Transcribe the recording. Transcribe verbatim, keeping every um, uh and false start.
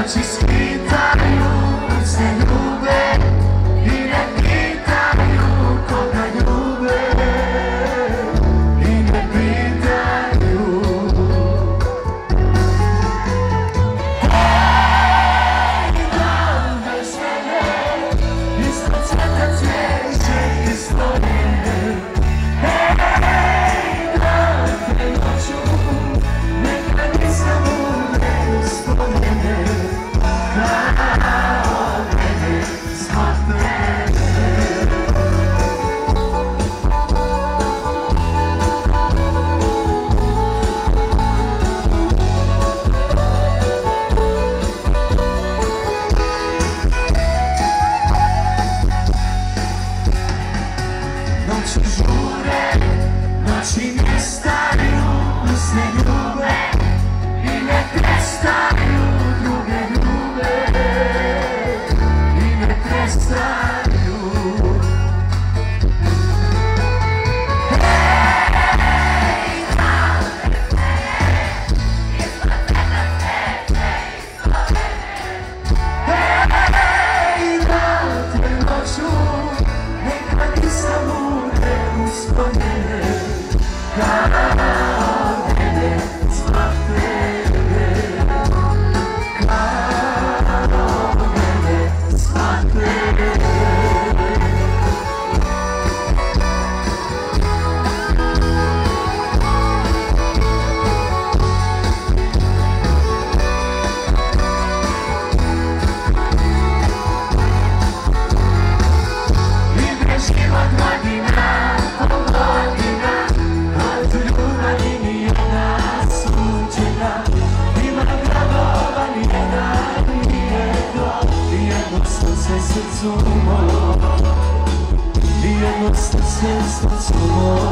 noći skitaju, se ljube i ne pitaju koga ljube i ne pitaju. Hej, dan bez mene, ispod cveta cvijeće i slonine. Hej, dan te noću, nekad nisam uvijek uspomene. Kao mene smatrene. Noći žure, noći ne staju, usne ljube i ne prestaju, druge ljube i ne prestaju. Hej, dan bez mene, ispod cveta cvijeće i slonine. Hej, dan te noću, nekad nisam uvijek uspomene. Kao mene smatrene. Kao mene smatrene. Ide život godina po godina, a tu ljubav i nijedna suđena. Ima gradova nijedna, nijedno, i jedno srce srcu mom, i jedno srce srcu mom.